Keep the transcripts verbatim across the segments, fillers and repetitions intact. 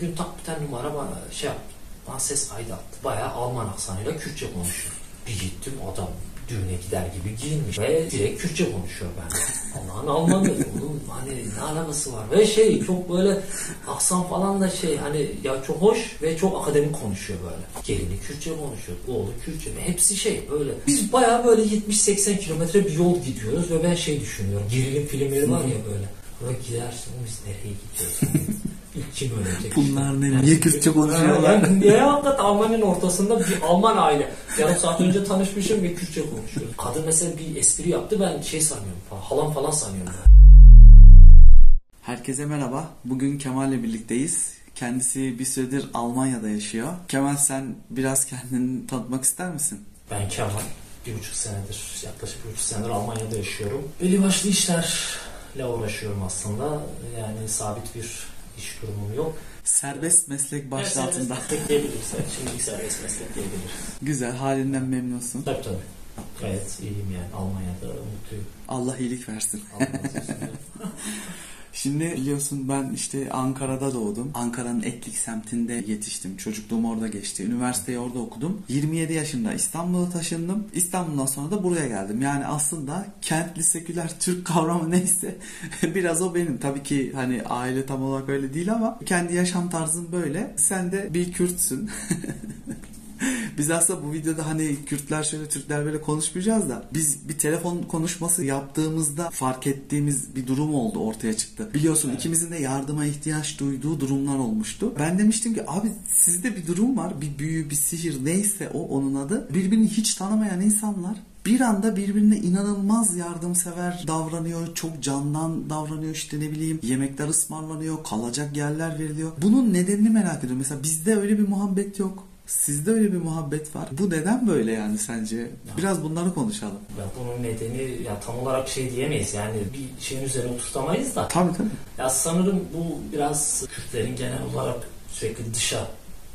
gün tak bir tane numara bana şey yaptı. Bana ses kaydı attı. Bayağı Alman aksanıyla Kürtçe konuşuyor. Bir gittim, adam düğüne gider gibi giyinmiş ve direkt Kürtçe konuşuyor ben. Allah'ın Almanı dedim. Oğlum hani ne alakası var? Ve şey çok böyle aksan falan da şey hani ya çok hoş ve çok akademik konuşuyor böyle. Gelini Kürtçe konuşuyor, oğlu Kürtçe ve hepsi şey böyle. Biz bayağı böyle yetmiş seksen kilometre bir yol gidiyoruz ve ben şey düşünüyorum. Gerilim filmleri var ya böyle. Böyle gidersin biz nereye gidiyoruz? İlk kim ölecek? Bunlar ne? Niye Kürtçe konuşuyorlar? Yani niye hakikaten Almanya'nın ortasında bir Alman aile. Yarım saat önce tanışmışım ve Kürtçe konuşuyoruz. Kadın mesela bir espri yaptı, ben şey sanıyorum falan, halam falan sanıyorum. Herkese merhaba. Bugün Kemal'le birlikteyiz. Kendisi bir süredir Almanya'da yaşıyor. Kemal, sen biraz kendini tanıtmak ister misin? Ben Kemal. Bir buçuk senedir, yaklaşık bir buçuk senedir Almanya'da yaşıyorum. Belli başlı işlerle uğraşıyorum aslında. Yani sabit bir iş durumum yok. Serbest meslek başlığı altında. Serbest meslek diyebiliriz. Şimdi serbest meslek diyebiliriz. Güzel, halinden memnunsun. Tabii tabii. Gayet iyiyim yani, Almanya'da mutluyum. Allah iyilik versin. Allah razı olsun. Şimdi biliyorsun ben işte Ankara'da doğdum. Ankara'nın Etlik semtinde yetiştim. Çocukluğum orada geçti. Üniversiteyi orada okudum. yirmi yedi yaşında İstanbul'a taşındım. İstanbul'dan sonra da buraya geldim. Yani aslında kentli seküler Türk kavramı neyse biraz o benim. Tabii ki hani aile tam olarak öyle değil ama kendi yaşam tarzım böyle. Sen de bir Kürtsün. Biz aslında bu videoda hani Kürtler şöyle, Türkler böyle konuşmayacağız da biz bir telefon konuşması yaptığımızda fark ettiğimiz bir durum oldu, ortaya çıktı. Biliyorsun evet. ikimizin de yardıma ihtiyaç duyduğu durumlar olmuştu. Ben demiştim ki abi sizde bir durum var, bir büyü, bir sihir neyse o onun adı. Birbirini hiç tanımayan insanlar bir anda birbirine inanılmaz yardımsever davranıyor, çok candan davranıyor, işte ne bileyim yemekler ısmarlanıyor, kalacak yerler veriliyor. Bunun nedenini merak ediyorum. Mesela bizde öyle bir muhabbet yok. Sizde öyle bir muhabbet var. Bu neden böyle yani sence? Biraz bunları konuşalım. Ya bunun nedeni ya tam olarak şey diyemeyiz yani bir şeyin üzerine oturtamayız da. Tabii tabii. Ya sanırım bu biraz Kürtlerin genel olarak sürekli dışa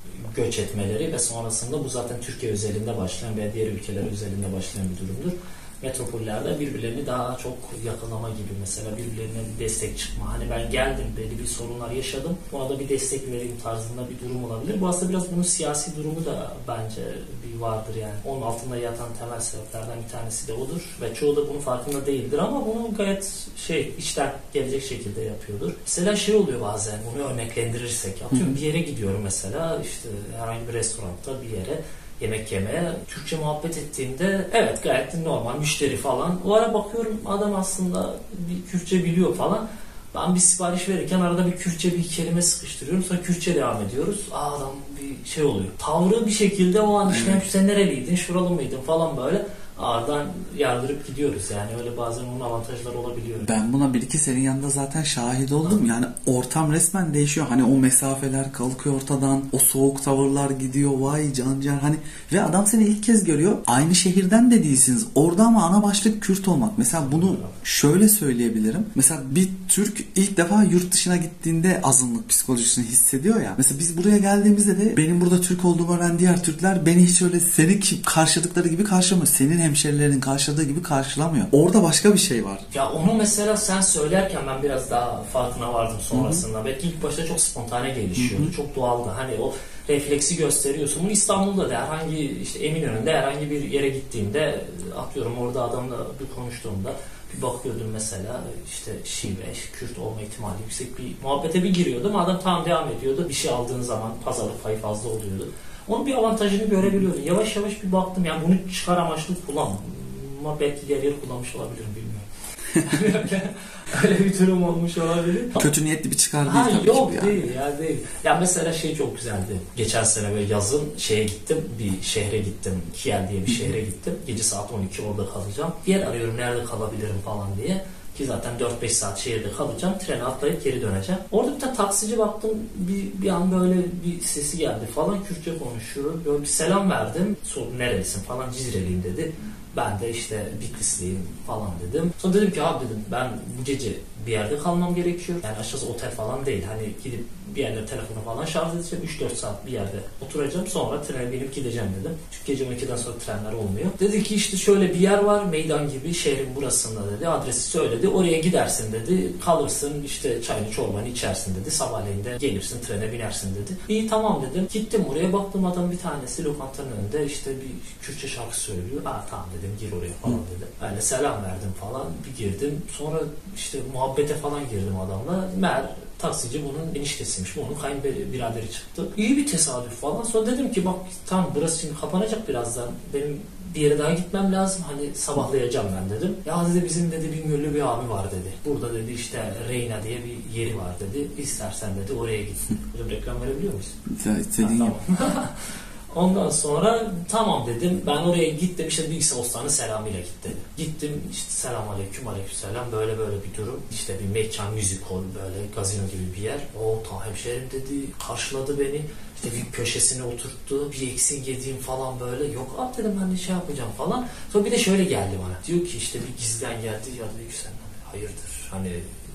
göç etmeleri ve sonrasında bu zaten Türkiye özelinde başlayan veya diğer ülkeler özelinde başlayan bir durumdur. Metropollerde birbirlerini daha çok yakınlama gibi, mesela birbirlerine bir destek çıkma. Hani ben geldim, belli bir sorunlar yaşadım, buna da bir destek vereyim tarzında bir durum olabilir. Bu aslında biraz bunun siyasi durumu da bence bir vardır yani. Onun altında yatan temel sebeplerden bir tanesi de odur ve çoğu da bunun farkında değildir ama bunu gayet şey içten gelecek şekilde yapıyordur. Mesela şey oluyor bazen, bunu örneklendirirsek, atıyorum bir yere gidiyorum mesela, işte herhangi bir restoranda bir yere yemek yemeye, Türkçe muhabbet ettiğimde evet gayet normal müşteri falan. O ara bakıyorum adam aslında bir Kürtçe biliyor falan. Ben bir sipariş verirken arada bir Kürtçe bir kelime sıkıştırıyorum. Sonra Kürtçe devam ediyoruz. Aa, adam bir şey oluyor. Tavrı bir şekilde o an işte sen nereliydin, şuralı mıydın falan böyle. Ardından yardırıp gidiyoruz yani, öyle bazen onun avantajları olabiliyor. Ben buna bir iki senin yanında zaten şahit oldum. Yani ortam resmen değişiyor. Hani o mesafeler kalkıyor ortadan. O soğuk tavırlar gidiyor. Vay cancar hani. Ve adam seni ilk kez görüyor. Aynı şehirden de değilsiniz. Orada ama ana başlık Kürt olmak. Mesela bunu şöyle söyleyebilirim. Mesela bir Türk ilk defa yurt dışına gittiğinde azınlık psikolojisini hissediyor ya. Mesela biz buraya geldiğimizde de benim burada Türk olduğumu öğren diğer Türkler beni hiç öyle seni karşıladıkları gibi karşılamıyor. Senin hemşerilerin karşıladığı gibi karşılamıyor. Orada başka bir şey var. Ya onu mesela sen söylerken ben biraz daha farkına vardım sonrasında. Hı-hı. Belki ilk başta çok spontane gelişiyordu. Hı-hı. Çok doğaldı. Hani o refleksi gösteriyorsun. Bunu İstanbul'da da herhangi işte Eminönü'nde herhangi bir yere gittiğimde atıyorum orada adamla bir konuştuğumda bir bakıyordum mesela işte Şive, Kürt olma ihtimali yüksek bir muhabbete bir giriyordum. Adam tam devam ediyordu. Bir şey aldığın zaman pazarlık payı fazla oluyordu. Onun bir avantajını görebiliyordum. Yavaş yavaş bir baktım yani bunu çıkar amaçlı kullanmam. Ama belki diğer yeri kullanmış olabilirim, bilmiyorum. öyle, öyle bir durum olmuş olabilir. Kötü niyetli bir çıkar değil ha, tabii yok ki. Yok değil ya değil. Ya mesela şey çok güzeldi. Geçen sene böyle yazın şeye gittim. Bir şehre gittim. Kiel diye bir şehre gittim. Gece saat on iki orada kalacağım. Bir yer arıyorum nerede kalabilirim falan diye. Ki zaten dört beş saat şehirde kalacağım. Trene atlayıp geri döneceğim. Orada bir tane taksici baktım. Bir, bir an böyle bir sesi geldi falan. Kürtçe konuşuyor. Böyle bir selam verdim. Sordum nerelisin falan. Cizreliyim dedi. Ben de işte Bitlisliyim falan dedim. Sonra dedim ki abi dedim ben bu gece bir yerde kalmam gerekiyor. Yani aşağısı otel falan değil. Hani gidip bir yerde telefonu falan şarj edeceğim. üç dört saat bir yerde oturacağım. Sonra trene binip gideceğim dedim. Çünkü gece on ikiden sonra trenler olmuyor. Dedi ki işte şöyle bir yer var. Meydan gibi şehrin burasında dedi. Adresi söyledi. Oraya gidersin dedi. Kalırsın işte çayını çorbanı içersin dedi. Sabahleyin de gelirsin trene binersin dedi. İyi tamam dedim. Gittim oraya baktım adam bir tanesi lokantanın önünde işte bir Kürtçe şarkı söylüyor. Aa tamam dedim gir oraya falan dedim. Yani selam verdim falan bir girdim. Sonra işte muhabbete falan girdim adamla. Meğer taksici bunun eniştesiymiş. Bu onun kayınbiraderi çıktı. İyi bir tesadüf falan. Sonra dedim ki bak tamam burası şimdi kapanacak birazdan. Benim bir yere daha gitmem lazım. Hani sabahlayacağım ben dedim. Ya dedi bizim dedi Bingöl'lü bir abi var dedi. Burada dedi işte Reyna diye bir yeri var dedi. İstersen dedi oraya git. Hocam reklam verebiliyor muyuz? İstediğin ha, tamam. Ondan sonra tamam dedim. Ben oraya gittim işte bilgisayar ustanın selamıyla git dedim. Gittim işte selam aleyküm aleyküm selam böyle böyle bir durum. İşte bir mekan, müzik hol böyle gazino gibi bir yer. O ta hemşerim dedi karşıladı beni. İşte bir köşesine oturttu. Bir eksin yediğim falan böyle. Yok abi dedim ben de şey yapacağım falan. Sonra bir de şöyle geldi bana. Diyor ki işte bir gizden geldi. Ya dedi ki sen hayırdır hani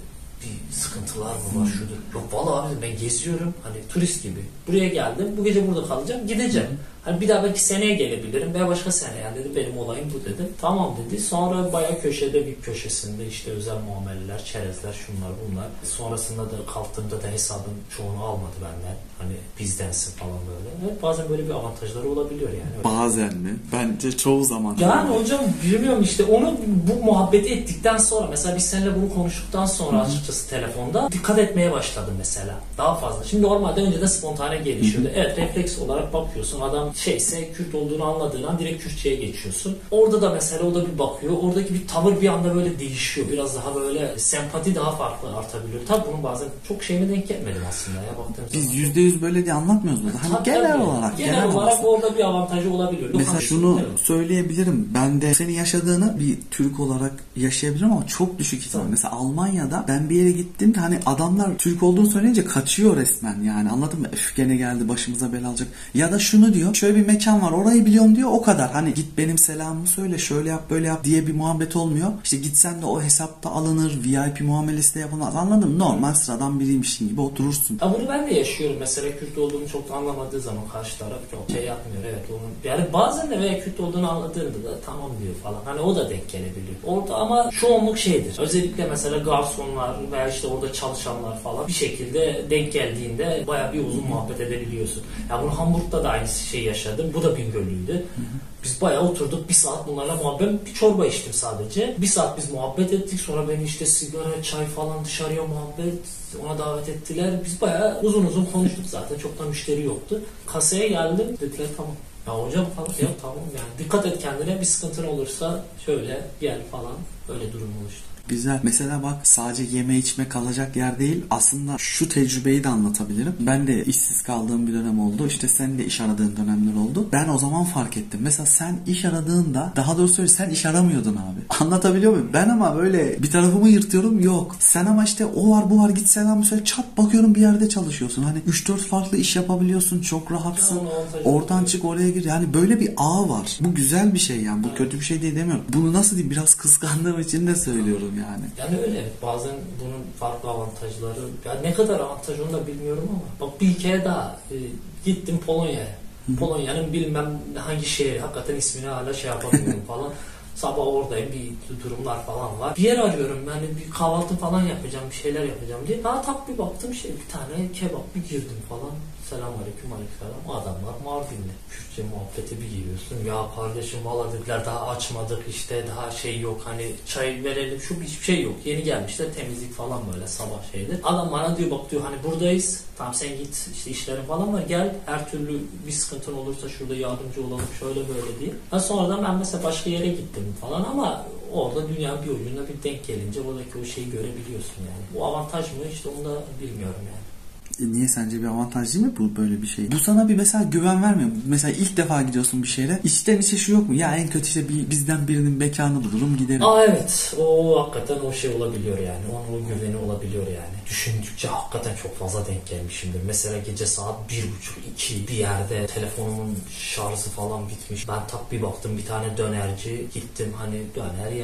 bir sıkıntılar mı var şudur. Yok vallahi abi ben geziyorum hani turist gibi. Buraya geldim. Bu gece burada kalacağım. Gideceğim. Hani bir daha belki seneye gelebilirim veya başka sene yani dedi. Benim olayım bu dedi. Tamam dedi. Sonra bayağı köşede bir köşesinde işte özel muameleler, çerezler, şunlar bunlar. Sonrasında da kalktığımda da hesabın çoğunu almadı benden. Hani bizdensin falan böyle. Evet, bazen böyle bir avantajları olabiliyor yani. Bazen mi? Bence çoğu zaman. Yani öyle. Hocam bilmiyorum işte onu bu muhabbeti ettikten sonra mesela biz seninle bunu konuştuktan sonra Hı-hı. açıkçası telefonda dikkat etmeye başladım mesela. Daha fazla. Şimdi normalde önceden spontane gelişiyordu. Hı-hı. Evet refleks olarak bakıyorsun adam şeyse Kürt olduğunu anladığın an direkt Kürtçe'ye geçiyorsun. Orada da mesela o da bir bakıyor. Oradaki bir tavır bir anda böyle değişiyor. Biraz daha böyle sempati daha farklı artabiliyor. Tabii bunun bazen çok şeyine denk gelmedim aslında ya baktığım Biz zaman. yüzde yüz böyle diye anlatmıyoruz burada. Hani genel tabii. olarak. Genel, genel olarak olarak. orada bir avantajı olabiliyor. Mesela Lokal şunu evet. söyleyebilirim. Ben de senin yaşadığını bir Türk olarak yaşayabilirim ama çok düşük ihtimal. Mesela Almanya'da ben bir yere gittim hani adamlar Türk olduğunu söyleyince kaçıyor resmen yani anladın mı? Öf gene geldi başımıza bela alacak. Ya da şunu diyor. Şöyle bir mekan var orayı biliyorum diyor o kadar. Hani git benim selamımı söyle şöyle yap böyle yap diye bir muhabbet olmuyor. İşte gitsen de o hesapta alınır. V I P muamelesi de yapılmaz. Anladın mı? Normal sıradan biriymişsin gibi oturursun. Ya bunu ben de yaşıyorum. Mesela Kürt olduğunu çok da anlamadığı zaman karşı taraf şey yapmıyor. Evet onun. Yani bazen de veya Kürt olduğunu anladığında da tamam diyor falan. Hani o da denk gelebiliyor. Orada ama çoğunluk şeydir. Özellikle mesela garsonlar veya işte orada çalışanlar falan bir şekilde denk geldiğinde bayağı bir uzun muhabbet edebiliyorsun. Ya bunu Hamburg'da da aynı şey yaşadım. Bu da Bingöllüydü. Biz bayağı oturduk. Bir saat bunlarla muhabbet. Bir çorba içtim sadece. Bir saat biz muhabbet ettik. Sonra beni işte sigara, çay falan dışarıya muhabbet ona davet ettiler. Biz bayağı uzun uzun konuştuk zaten. Çok da müşteri yoktu. Kasaya geldim. Dediler tamam. Ya hocam falan. Ya tamam yani. Dikkat et kendine. Bir sıkıntın olursa şöyle gel falan. Öyle durum oluştu. Güzel. Mesela bak sadece yeme içme kalacak yer değil. Aslında şu tecrübeyi de anlatabilirim. Ben de işsiz kaldığım bir dönem oldu. İşte senin de iş aradığın dönemler oldu. Ben o zaman fark ettim. Mesela sen iş aradığında daha doğrusu söyle sen iş aramıyordun abi. Anlatabiliyor muyum? Ben ama böyle bir tarafımı yırtıyorum yok. Sen ama işte o var bu var git selam söyle çat bakıyorum bir yerde çalışıyorsun. Hani üç dört farklı iş yapabiliyorsun. Çok rahatsın. Oradan çık oraya gir. Yani böyle bir ağ var. Bu güzel bir şey yani. Bu evet. Kötü bir şey değil demiyorum. Bunu nasıl diyeyim biraz kıskandığım için de söylüyorum yani. Yani öyle. Bazen bunun farklı avantajları. Yani ne kadar avantaj onu da bilmiyorum ama. Bak bir hikaye daha. E, gittim Polonya'ya. Polonya'nın bilmem hangi şehri. Hakikaten ismini hala şey yapamıyorum falan. Sabah oradayım. Bir durumlar falan var. Bir yer arıyorum. Yani bir kahvaltı falan yapacağım. Bir şeyler yapacağım diye. Ha tak bir baktım şey bir tane kebap bir girdim falan. Selamünaleyküm aleykümselam. Adamlar Mardinli. Kürtçe muhabbete bir giriyorsun. Ya kardeşim valla dediler daha açmadık işte daha şey yok hani çay verelim şu hiçbir şey yok. Yeni gelmişler temizlik falan böyle sabah şeydir. Adam bana diyor bak diyor hani buradayız. Tamam sen git işte işlerin falan var gel her türlü bir sıkıntın olursa şurada yardımcı olalım şöyle böyle diye. Ha sonradan ben mesela başka yere gittim falan ama orada dünyanın bir ucunda bir denk gelince oradaki o şeyi görebiliyorsun yani. Bu avantaj mı işte onu da bilmiyorum yani. E niye sence bir avantaj değil mi bu böyle bir şey? Bu sana bir mesela güven vermiyor mu? Mesela ilk defa gidiyorsun bir şehre. İçten içe şu yok mu? Ya en kötü işte bir, bizden birinin mekanı bulurum giderim. Aa evet. O hakikaten o şey olabiliyor yani. Onun o güveni olabiliyor yani. Düşündükçe hakikaten çok fazla denk gelmişimdir. Mesela gece saat bir buçuk iki bir yerde telefonumun şarjı falan bitmiş. Ben tak bir baktım bir tane dönerci. Gittim hani döner ya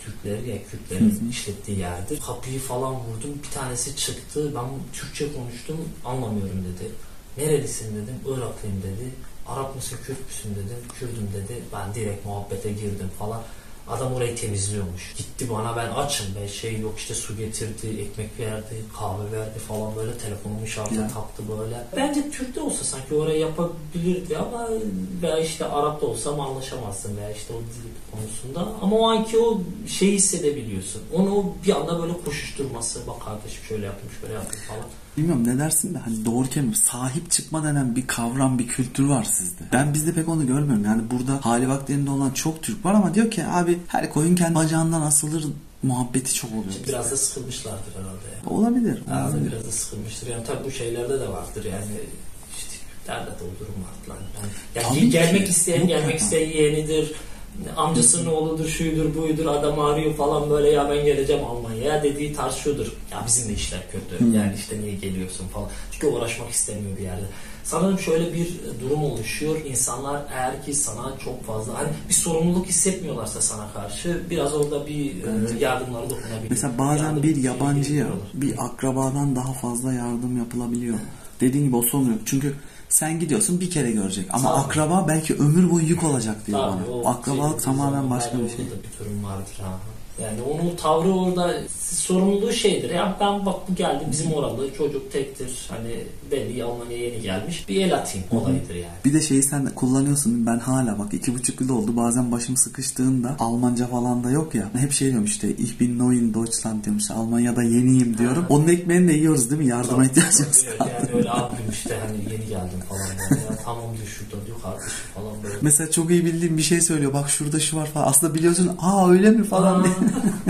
Türkleri ya Kürtlerin işlettiği yerdi. Kapıyı falan vurdum. Bir tanesi çıktı. Ben Türkçe konuştum. Anlamıyorum dedi. Nerelisin dedim. Iraklıyım dedi. Arap mısın, Kürt müsün dedim. Kürdüm dedi. Ben direkt muhabbete girdim falan. Adam orayı temizliyormuş. Gitti bana, ben açım be, şey yok işte, su getirdi, ekmek verdi, kahve verdi falan, böyle telefonumu şarja taktı böyle. Bence Türk de olsa sanki orayı yapabilirdi ama veya işte Arap da olsa ama anlaşamazsın veya işte o dil konusunda. Ama o anki o şeyi hissedebiliyorsun. Onu bir anda böyle koşuşturması, bak kardeşim şöyle yapayım şöyle yapayım falan. Bilmiyorum ne dersin de hani doğru kelime, sahip çıkma denen bir kavram, bir kültür var sizde. Ben bizde pek onu görmüyorum. Yani burada hali vaktilerinde olan çok Türk var ama diyor ki abi her koyun kendi bacağından asılır muhabbeti çok oluyor. İşte biraz da sıkılmışlardır herhalde. Yani. Olabilir. Yani olabilir. biraz da sıkılmıştır. Yani tabii bu şeylerde de vardır yani. İşte Türklerde de o durum var. Yani, yani gelmek isteyen Yok gelmek ya. isteyen yeğenidir. Amcasının oğludur, şuydur, buydur, adam arıyor falan böyle, ya ben geleceğim Almanya'ya dediği tarz şudur. Ya bizim de işler kötü. Hmm. Yani işte niye geliyorsun falan. Çünkü uğraşmak istemiyor bir yerde. Sanırım şöyle bir durum oluşuyor. İnsanlar eğer ki sana çok fazla hani bir sorumluluk hissetmiyorlarsa sana karşı biraz orada bir evet. yardımları dokunabiliyor. Mesela bazen Yardım bir yabancıya bir akrabadan daha fazla yardım yapılabiliyor. Dediğin gibi o sorumluluk. Çünkü sen gidiyorsun bir kere görecek ama tabii. Akraba belki ömür boyu yük olacak diyor tabii, bana. Akrabalık şey, tamamen başka bir şey. Bir durum vardır ha. Yani onun tavrı orada sorumluluğu şeydir. Ya ben bak bu geldi bizim oralı çocuk tektir. Hani belli Almanya'ya yeni gelmiş. Bir el atayım olayıdır yani. Bir de şeyi sen kullanıyorsun. Ben hala bak iki buçuk yıl oldu. Bazen başım sıkıştığında Almanca falan da yok ya. Hep şey diyorum işte Ich bin neu in Deutschland diyorum işte. Almanya'da yeniyim diyorum. Ha. Onun ekmeğini de yiyoruz değil mi? Yardıma ihtiyacımız var. Yani öyle abim işte hani yeni geldim falan. Böyle. Ya, tamam diyor şurada diyor kardeşim falan böyle. Mesela çok iyi bildiğim bir şey söylüyor. Bak şurada şu var falan. Aslında biliyorsun aa öyle mi falan diye.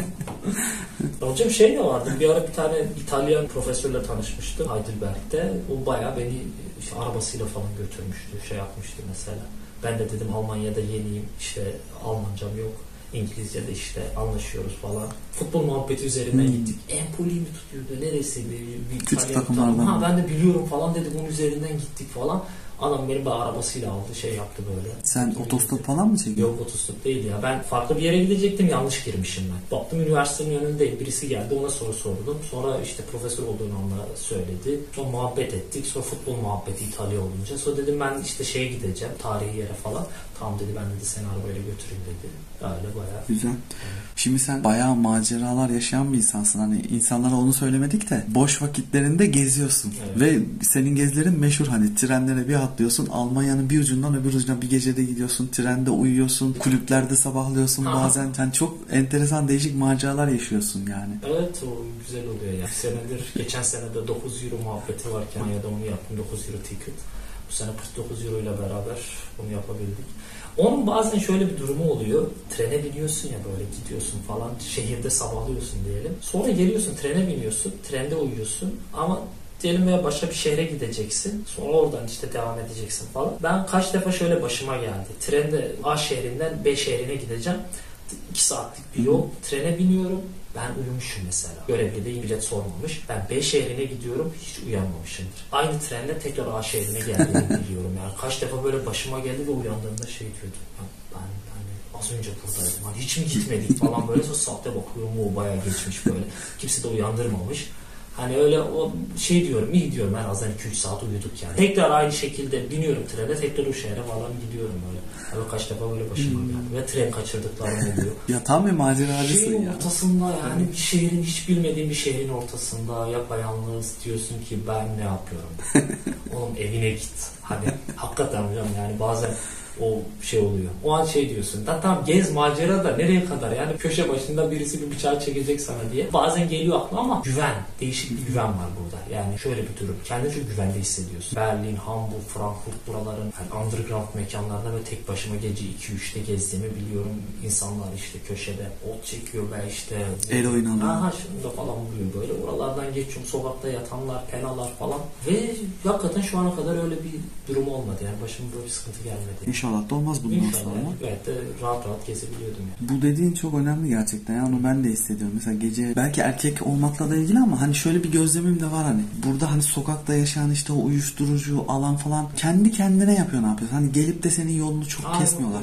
Hocam şey de vardı, bir ara bir tane İtalyan profesörle tanışmıştım Heidelberg'de. O bayağı beni işte arabasıyla falan götürmüştü, şey yapmıştı mesela. Ben de dedim Almanya'da yeniyim, işte Almancam yok, İngilizce'de işte anlaşıyoruz falan. Futbol muhabbeti üzerinden hmm. gittik. Empoli mi tutuyordu, neresiydi? Bir küçük takımlardan. Ha ben de biliyorum falan dedi, bunun üzerinden gittik falan. Adam beni bir arabasıyla aldı, şey yaptı böyle. Sen Kim otostop gitti? Falan mı çekiyorsun? Yok otostop değil ya. Ben farklı bir yere gidecektim, yanlış girmişim ben. Baktım üniversitenin önündeyim. Birisi geldi, ona soru sordum. Sonra işte profesör olduğunu ona söyledi. Sonra muhabbet ettik. Sonra futbol muhabbeti İtalya olunca. Sonra dedim ben işte şeye gideceğim, tarihi yere falan. Tamam dedi, ben dedi seni arabayla götüreyim dedi. Öyle bayağı. Güzel. Evet. Şimdi sen bayağı maceralar yaşayan bir insansın. Hani insanlara onu söylemedik de boş vakitlerinde geziyorsun. Evet. Ve senin gezilerin meşhur, hani trenlere bir atlıyorsun. Almanya'nın bir ucundan öbür ucuna bir gecede gidiyorsun. Trende uyuyorsun. Kulüplerde sabahlıyorsun. Aha. Bazen sen çok enteresan değişik maceralar yaşıyorsun yani. Evet o güzel oluyor ya. Senedir, geçen sene de dokuz euro muhabbeti varken ya da onu yaptım, dokuz euro ticket. Bu sene kırk dokuz euro ile beraber bunu yapabildik. Onun bazen şöyle bir durumu oluyor. Trene biniyorsun ya, böyle gidiyorsun falan. Şehirde sabahlıyorsun diyelim. Sonra geliyorsun, trene biniyorsun. Trende uyuyorsun. Ama diyelim veya başka bir şehre gideceksin. Sonra oradan işte devam edeceksin falan. Ben kaç defa şöyle başıma geldi. Trende A şehrinden B şehrine gideceğim. iki saatlik bir yol. Trene biniyorum. Ben uyumuşum mesela. Görevli değil, bilet sormamış. Ben B şehrine gidiyorum, hiç uyanmamışımdır. Aynı trenle tekrar A şehrine geldiğimi biliyorum. Yani kaç defa böyle başıma geldi ve uyandığımda şey diyordum. Ben, ben hani az önce buradaydım. Hani hiç mi gitmedik falan böyle. Sonra saate bakıyorum, o bayağı geçmiş böyle. Kimse de uyandırmamış. Hani öyle o şey diyorum, iyi diyorum, en azından iki üç saat uyuduk yani. Tekrar aynı şekilde biniyorum trene, tekrar o şehre falan gidiyorum böyle. Yani kaç defa böyle başıma geldi. Hmm. Ve tren kaçırdıklarım oluyor. Ya tam bir maceracısın Şehrin ya. ortasında yani hmm. bir şehrin, hiç bilmediğin bir şehrin ortasında yapayalnız diyorsun ki ben ne yapıyorum? Oğlum evine git. Hani hakikaten hocam yani bazen o şey oluyor. O an şey diyorsun. Da tamam gez, macera da nereye kadar? Yani köşe başında birisi bir bıçağı çekecek sana diye. Bazen geliyor aklıma ama güven. Değişik bir güven var burada. Yani şöyle bir durum. Kendini çok güvende hissediyorsun. Berlin, Hamburg, Frankfurt buraların yani underground mekanlarında ve tek başıma gece iki üçte gezdiğimi biliyorum. İnsanlar işte köşede ot çekiyor ve işte el oynanıyor. Aha şunu da falan buluyor böyle. Oralardan geçiyorum. Sokakta yatanlar, penalar falan. Ve hakikaten şu ana kadar öyle bir durum olmadı. Yani başıma böyle bir sıkıntı gelmedi. İnşallah da olmaz bundan İnşallah, sonra. Evet de rahat rahat gezebiliyordum yani. Bu dediğin çok önemli gerçekten. Yani onu ben de hissediyorum. Mesela gece belki erkek olmakla da ilgili ama hani şöyle bir gözlemim de var hani. Burada hani sokakta yaşayan işte o uyuşturucu alan falan kendi kendine yapıyor, ne yapıyor? Hani gelip de senin yolunu çok Aynen, kesmiyorlar. Evet,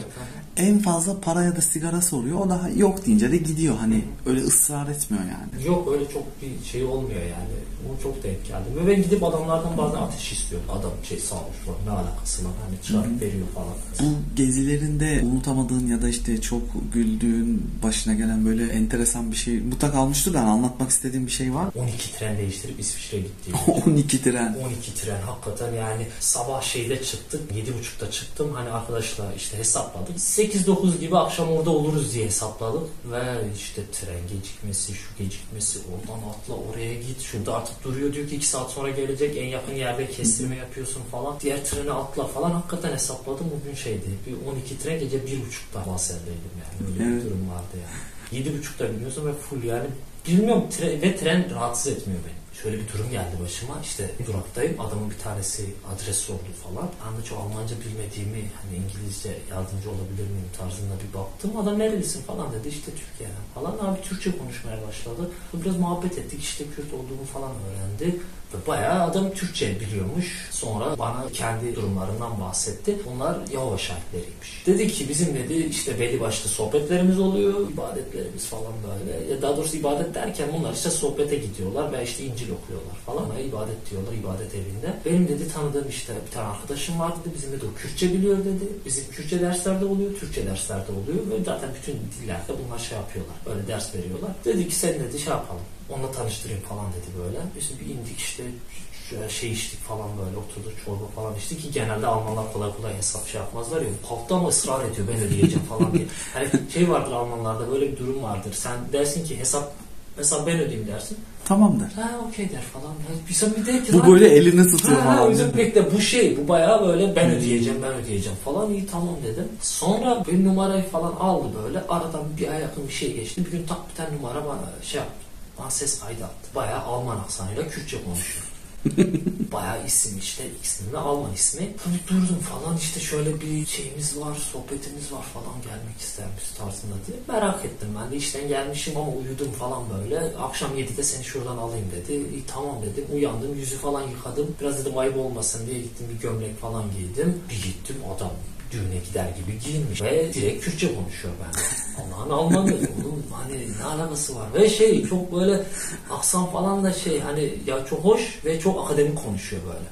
en fazla para ya da sigara soruyor. O da yok deyince de gidiyor. Hani öyle ısrar etmiyor yani. Yok öyle çok bir şey olmuyor yani. O çok denk geldi. Ve ben gidip adamlardan bazen ateş istiyorum. Adam şey sarhoş var. Ne alakası var? Hani çıkarıp veriyor falan. Bu gezilerinde unutamadığın ya da işte çok güldüğün, başına gelen böyle enteresan bir şey mutlaka olmuştur da yani anlatmak istediğin bir şey var. on iki tren değiştirip İsviçre'ye gittim. on iki tren. on iki tren hakikaten yani sabah şeyde çıktık. yedi buçukta çıktım. Hani arkadaşla işte hesapladık. sekiz dokuz gibi akşam orada oluruz diye hesapladık. Ve işte tren gecikmesi, şu gecikmesi, oradan atla oraya git. Şurada artık duruyor diyor ki iki saat sonra gelecek. En yakın yerde kestirme yapıyorsun falan. Diğer trene atla falan. Hakikaten hesapladım. Bugün şeydi. Bir on iki tren gece bir buçukta Basel'deydim yani. Öyle evet. bir durum vardı yani. yedi buçukta biniyorsun ve full yani. Bilmiyorum tre- ve tren rahatsız etmiyor beni. Şöyle bir durum geldi başıma. İşte duraktayım. Adamın bir tanesi adres sordu falan. Ben de çok Almanca bilmediğimi, hani İngilizce yardımcı olabilir miyim tarzında bir baktım. Adam nerelisin falan dedi. İşte Türkiye'den falan. Abi Türkçe konuşmaya başladı. Biraz muhabbet ettik. İşte Kürt olduğumu falan öğrendi. Ve bayağı adam Türkçe biliyormuş. Sonra bana kendi durumlarından bahsetti. Onlar Yahova şahitleriymiş. Dedi ki bizim dedi işte belli başlı sohbetlerimiz oluyor. İbadetlerimiz falan böyle. Daha doğrusu ibadet derken bunlar işte sohbete gidiyorlar ve işte İncil okuyorlar falan. Ve ibadet diyorlar ibadet evinde. Benim dedi tanıdığım işte bir tane arkadaşım var dedi. Bizim dedi o Kürtçe biliyor dedi. Bizim Kürtçe derslerde oluyor. Türkçe derslerde oluyor. Ve zaten bütün dillerde bunlar şey yapıyorlar. Böyle ders veriyorlar. Dedi ki sen dedi şey yapalım. Onunla tanıştırayım falan dedi böyle. İşte bir indik işte şey içtik falan böyle oturduk çorba falan içtik ki genelde Almanlar kolay kolay hesap şey yapmazlar ya. Kalktı ama ısrar ediyor ben ödeyeceğim falan diye. Hani şey vardır Almanlarda böyle bir durum vardır. Sen dersin ki hesap hesap ben ödeyeyim dersin. Tamam der. Ha okey der falan. Bir, bir de ki, bu böyle elini tutuyor ha, falan. Ha, bekle bu şey bu bayağı böyle ben ödeyeceğim ben ödeyeceğim falan iyi tamam dedim. Sonra bir numarayı falan aldı böyle. Aradan bir ay yakın bir şey geçti. Bir gün tak bir tane numara bana şey yaptı. Bana ses kaydı attı. Bayağı Alman aksanıyla Kürtçe konuşuyor. Bayağı isim işte ismi Alman ismi. Tabii durdum falan işte şöyle bir şeyimiz var, sohbetimiz var falan gelmek ister misin tarzında diye. Merak ettim ben de işten gelmişim ama uyudum falan böyle. Akşam yedide seni şuradan alayım dedi. İyi tamam dedim. Uyandım yüzü falan yıkadım. Biraz dedim ayıp olmasın diye gittim bir gömlek falan giydim. Bir gittim adam düğüne gider gibi giyinmiş ve direkt Kürtçe konuşuyor bende. Allah'ın Almanı oğlum hani ne alakası var ve şey çok böyle aksan falan da şey hani ya çok hoş ve çok akademik konuşuyor böyle.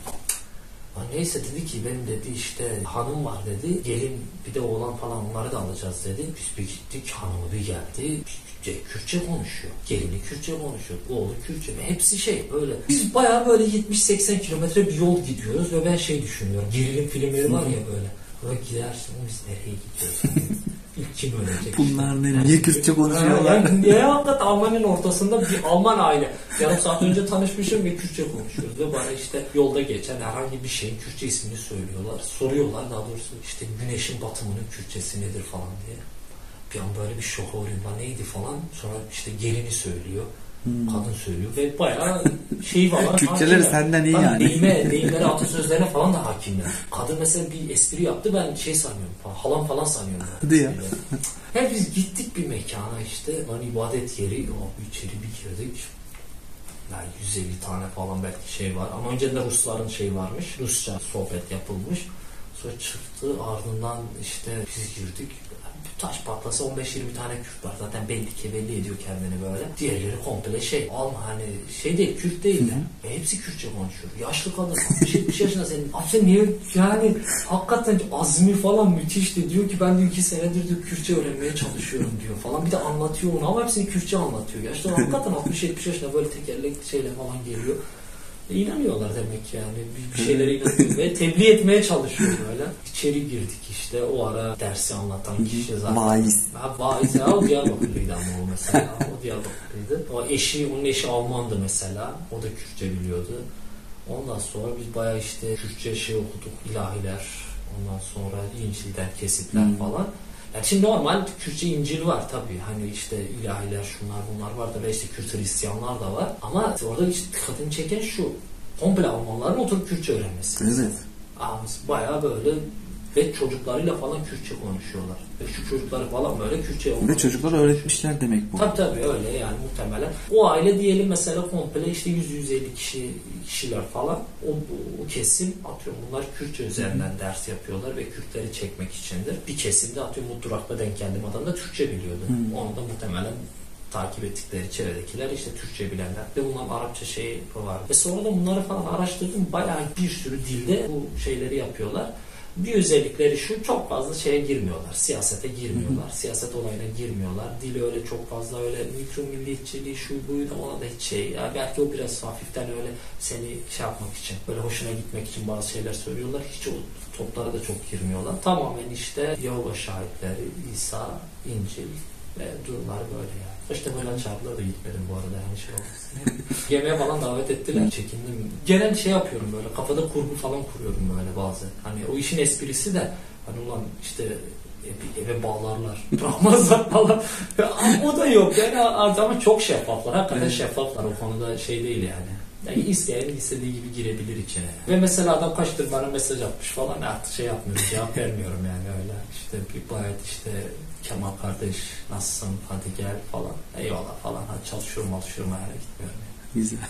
Ha, neyse dedi ki benim dedi işte hanım var dedi gelin bir de oğlan falan onları da alacağız dedi. Biz bir gittik hanımı bir geldi. Kürtçe konuşuyor. Gelini Kürtçe konuşuyor. Oğlu Kürtçe. Ve hepsi şey böyle. Biz bayağı böyle yetmiş seksen kilometre bir yol gidiyoruz ve ben şey düşünüyorum. Gerilim filmleri var ya böyle. Böyle gidersin biz nereye gidiyoruz? İlk kim ölecek? Bunlar işte. Ne? Niye Kürtçe konuşuyorlar? Yani niye hakikaten Almanya'nın ortasında bir Alman aile. Yarım saat önce tanışmışım ve Kürtçe konuşuyoruz. Ve bana işte yolda geçen herhangi bir şeyin Kürtçe ismini söylüyorlar. Soruyorlar daha doğrusu işte güneşin batımının Kürtçesi nedir falan diye. Bir an böyle bir şok oluyorum. Neydi falan. Sonra işte gelini söylüyor. Hmm. Kadın söylüyor ve bayağı şey var. Kürtçeleri senden iyi yani. Deyime, deyimlere, atasözlerine falan da hakim yani. Kadın mesela bir espri yaptı ben şey sanıyorum falan. Halam falan sanıyorum. Hadi ya. Hep biz gittik bir mekana işte. Hani ibadet yeri. O içeri bir girdik. Yani yüz elli tane falan belki şey var. Ama önceden de Rusların şey varmış. Rusça sohbet yapılmış. Sonra çıktı ardından işte biz girdik. Taş patlasa on beş yirmi tane Kürt var. Zaten belli ki belli ediyor kendini böyle. Diğerleri komple şey. Alma hani şey değil Kürt değil de. Ve hepsi Kürtçe konuşuyor. Yaşlı kadın altmış yetmiş yaşında senin. Abi niye yani hakikaten azmi falan müthişti. Diyor ki ben de iki senedir diyor, Kürtçe öğrenmeye çalışıyorum diyor falan. Bir de anlatıyor onu ama hepsini Kürtçe anlatıyor. Yaşlı hakikaten altmış yetmiş yaşında böyle tekerlekli şeyle falan geliyor. E, inanıyorlar demek yani. Bir, bir şeylere inanıyor ve tebliğ etmeye çalışıyor böyle. İçeri girdik işte. O ara dersi anlatan kişi zaten. Vaiz. Ha, vaiz ya. O Diyarbakırlıydı ama o mesela. O Diyarbakırlıydı. O eşi, onun eşi Almandı mesela. O da Kürtçe biliyordu. Ondan sonra biz bayağı işte Kürtçe şey okuduk. İlahiler. Ondan sonra İncil'den kesitler hmm. falan. Yani şimdi normal Kürtçe İncil var tabii. Hani işte ilahiler şunlar bunlar var da ve işte Kürt Hristiyanlar da var. Ama orada işte dikkatimi çeken şu. Komple Almanların oturup Kürtçe öğrenmesi. Evet. Abi bayağı böyle Ve çocuklarıyla falan Kürtçe konuşuyorlar. Ve şu çocukları falan böyle Kürtçe Ve çocuklara öğretmişler demek bu. Tabii tabii öyle yani muhtemelen. O aile diyelim mesela komple işte yüz yüz elli kişi kişiler falan. O, o kesim atıyorum bunlar Kürtçe üzerinden Hı. ders yapıyorlar ve Kürtleri çekmek içindir. Bir kesimde atıyorum Mutturak'ta denk geldiğim adam da Türkçe biliyordu. Hı. Onu da muhtemelen takip ettikleri çevredekiler işte Türkçe bilenler ve bunların Arapça şeyi var. Ve sonra da bunları falan araştırdım. Bayağı bir sürü dilde bu şeyleri yapıyorlar. Bir özellikleri şu, çok fazla şeye girmiyorlar. Siyasete girmiyorlar. Hı hı. Siyaset olayına girmiyorlar. Dili öyle çok fazla öyle mikro milliyetçiliği şu buydu ona da hiç şey. Ya belki o biraz hafiften öyle seni şey yapmak için, böyle hoşuna gitmek için bazı şeyler söylüyorlar. Hiç o toplara da çok girmiyorlar. Tamamen işte Yehova şahitleri, İsa, İncil ve durumlar böyle yani. İşte böyle çarpılara da gitmedim bu arada yani şey olmasın. Yemeğe falan davet ettiler. Çekindim. Genel şey yapıyorum böyle. Kafada kurgu falan kuruyorum böyle bazen. Hani o işin esprisi de hani ulan işte eve, eve bağlarlar. Bırakmazlar falan. Ama o da yok. Yani ama çok şeffaflar. Hakikaten şeffaflar. O konuda şey değil yani. Yani isteyen istediği gibi girebilir içine. Ve mesela adam kaçtır bana mesaj atmış falan. Artık şey yapmıyorum. Cevap vermiyorum yani öyle. İşte bir bayat işte Kemal kardeş nasılsın hadi gel falan. Eyvallah falan. Hadi çalışıyorum çalışıyorum hala gitmiyorum. Yani. Güzel.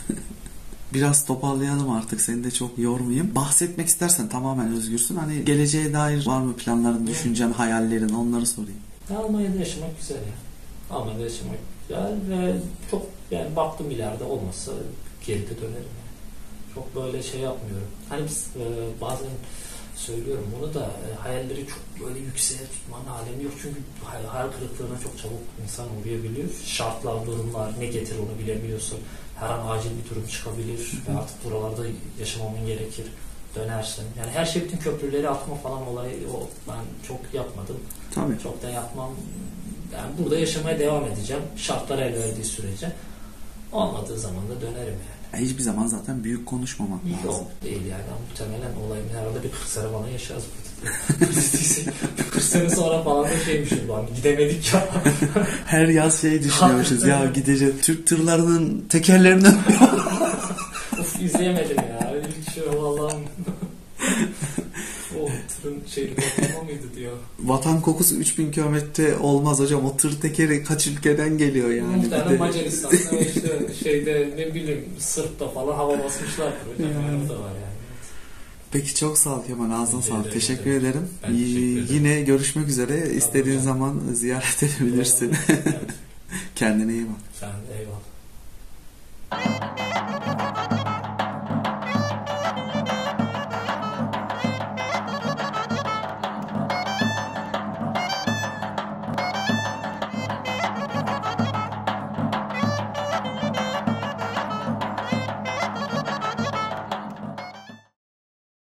Biraz toparlayalım artık seni de çok yormayayım. Bahsetmek istersen tamamen özgürsün. Hani geleceğe dair var mı planların, düşüncen, hayallerin onları sorayım. Almanya'da yaşamak güzel ya. Almanya'da yaşamak güzel ve çok yani baktım ileride olmasa geride dönerim yani. Çok böyle şey yapmıyorum. Hani biz e, bazen söylüyorum bunu da e, hayalleri çok böyle yükseğe tutmanın alemi yok. Çünkü hayal kırıklığına çok çabuk insan uğrayabiliyor. Şartlar, durumlar ne getirir onu bilemiyorsun. Her an acil bir durum çıkabilir ve artık buralarda yaşamamın gerekir. Dönersin. Yani her şey bütün köprüleri atma falan olayı o ben çok yapmadım. Tabii. Çok da yapmam. Yani burada yaşamaya devam edeceğim. Şartlar el verdiği sürece. Olmadığı zaman da dönerim yani. Hiçbir zaman zaten büyük konuşmamak lazım. Yok değil yani. Muhtemelen olayım herhalde bir kırk sene bana yaşarız burada. kırk sene sonra falan da şeymişim bu hani gidemedik ya. Her yaz şey düşünüyormuşuz ya gideceğiz. Türk tırlarının tekerlerini Of izleyemedim ya. Öyle bir şey Allah'ım. O tırın şeyini toplama mıydı diyor. Vatan kokusu üç bin kilometre olmaz hocam. O tır tekeri kaç ülkeden geliyor yani. Muhtemelen Macaristan'da ve işte şeyde ne bileyim Sırp'ta falan hava basmışlar hocam. Yani. O da var yani. Peki çok sağ ol Kemal. Ağzına sağlık. Teşekkür ederim. ederim. Ben teşekkür ederim. Yine görüşmek üzere. Tamam, İstediğin hocam. Zaman ziyaret edebilirsin. Evet. Kendine iyi bak. Sen de eyvallah.